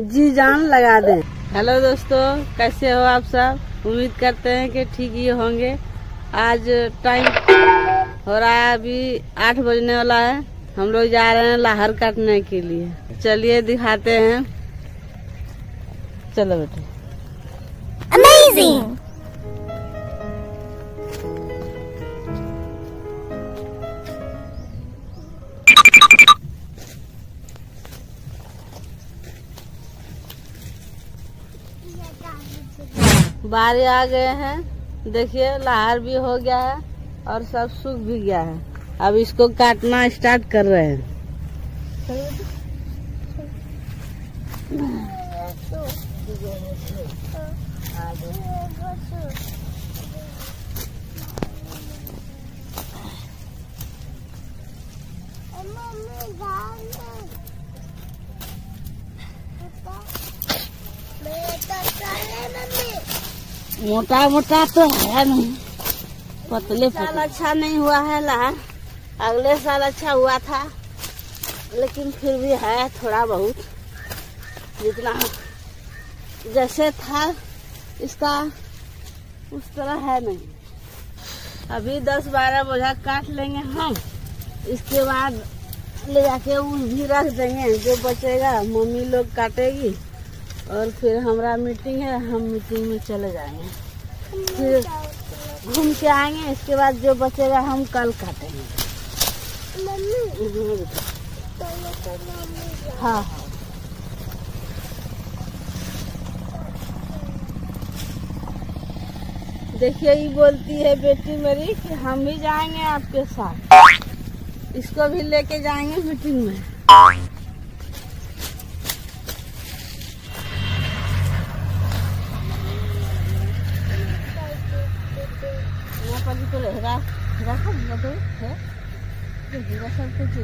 जी जान लगा दें। हेलो दोस्तों, कैसे हो आप सब? उम्मीद करते हैं कि ठीक ही होंगे। आज टाइम हो रहा है, अभी 8 बजने वाला है। हम लोग जा रहे हैं लाहर काटने के लिए। चलिए दिखाते हैं। चलो बेटे। अमेजिंग। बारी आ गए हैं। देखिए लाहर भी हो गया है और सब सूख भी गया है। अब इसको काटना स्टार्ट कर रहे हैं। मोटा मोटा तो है नहीं, पतले साल अच्छा नहीं हुआ है लाहर। अगले साल अच्छा हुआ था, लेकिन फिर भी है थोड़ा बहुत। जितना जैसे था इसका उस तरह है नहीं। अभी 10-12 बोझा काट लेंगे हम। इसके बाद ले जाके उस भी रख देंगे। जो बचेगा मम्मी लोग काटेगी और फिर हमारा मीटिंग है, हम मीटिंग में चले जाएंगे। फिर घूम के आएंगे। इसके बाद जो बचेगा हम कल काटेंगे। हाँ हाँ। देखिए ये बोलती है बेटी मेरी कि हम भी जाएंगे आपके साथ। इसको भी लेके जाएंगे मीटिंग में। सब कुछ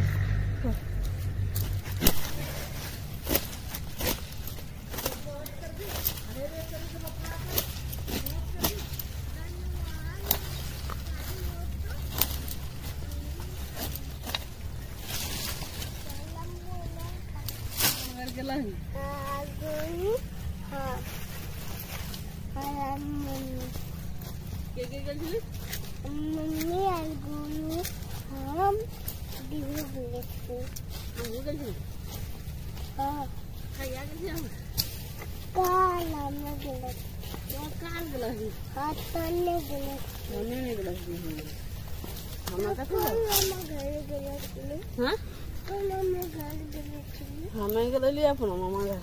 हमें के लिया अपना मामा घर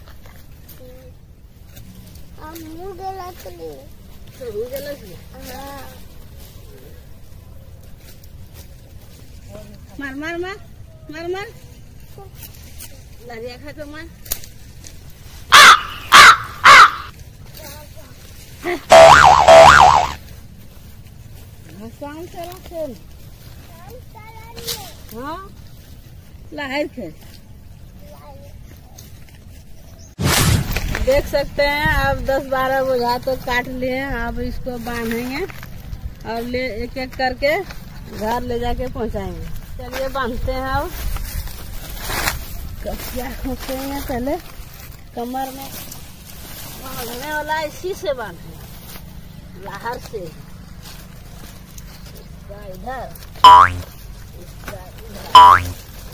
मार मार मार मार मार लड़िया खा तो मार। शाम से खेल। हाँ लाहर खेल। देख सकते हैं अब 10-12 बोझा तो काट लिए। अब इसको बांधेंगे और ले एक एक करके घर ले जाके पहुंचाएंगे। चलिए बांधते हैं। अब कसिया खोसेंगे पहले। कमर में बांधने वाला इसी से बांधे, लाहर से। इसका इधर, इसका इधर।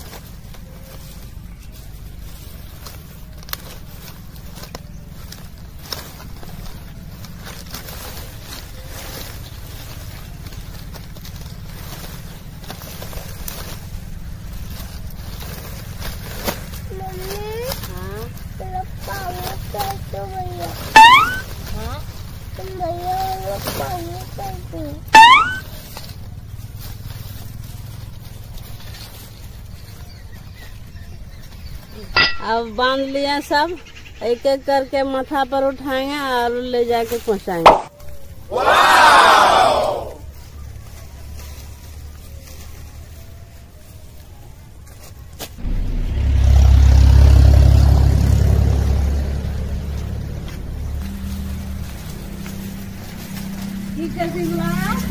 अब बांध लिया सब। एक एक करके माथा पर उठाएंगे और ले जाके पहुंचाएंगे। ठीक है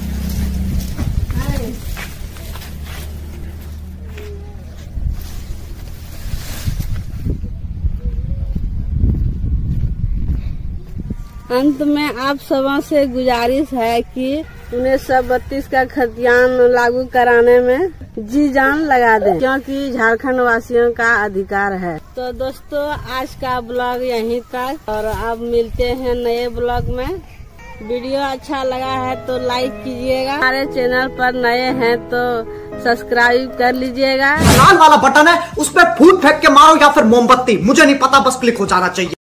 अंत में आप सबों से गुजारिश है कि 1932 का खतियान लागू कराने में जी जान लगा दें, क्योंकि झारखंड वासियों का अधिकार है। तो दोस्तों आज का ब्लॉग यहीं तक, और अब मिलते हैं नए ब्लॉग में। वीडियो अच्छा लगा है तो लाइक कीजिएगा, हमारे चैनल पर नए हैं तो सब्सक्राइब कर लीजिएगा। लाल वाला बटन है, उस पर फूट फेंक के मारो या फिर मोमबत्ती, मुझे नहीं पता, बस क्लिक हो जाना चाहिए।